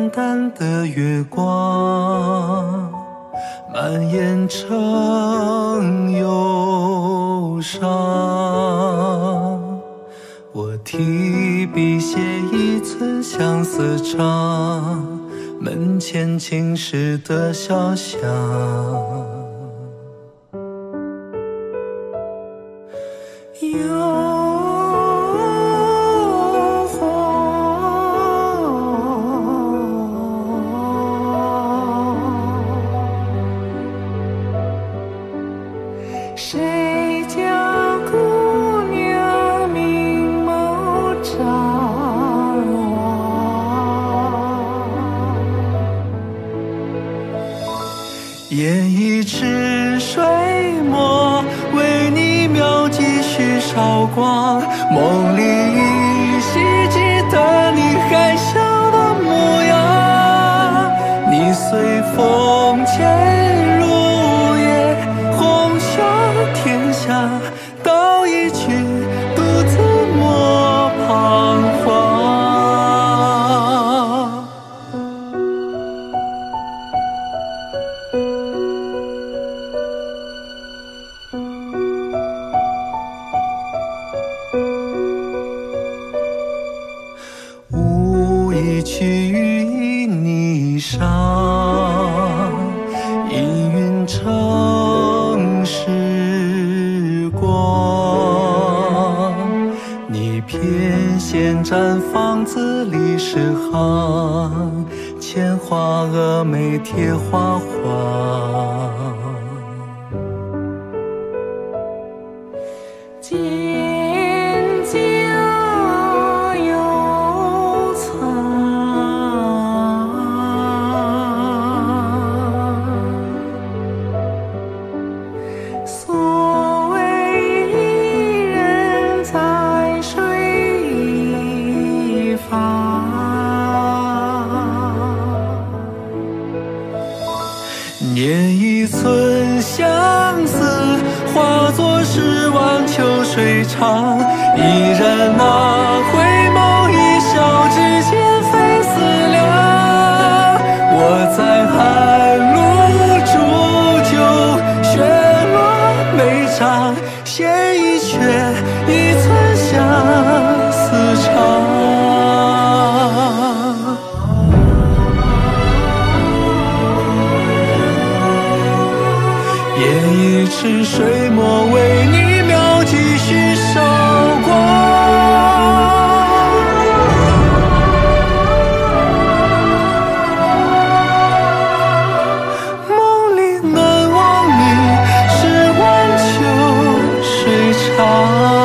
淡的月光，蔓延成忧伤。我提笔写一寸相思长，门前青石的小巷。 谁家姑娘明眸张望， 夜已迟，水墨为你描几许韶光，梦里依稀记得你还小的模样。你随风潜入夜，红袖添香，道一句独自莫彷徨。无意去与霓裳，氤氲成时光。你翩跹绽放字里诗行，铅华峨眉贴花黄。 蒹葭犹藏，所谓伊人在水一方。 念一寸相思，化作10万秋水长。依然那回眸一笑之间非思量。我在寒露煮酒，雪落眉梢，写一阙一寸相思长。夜已迟，水墨为你描几许韶光。梦里难忘你，10万秋水长。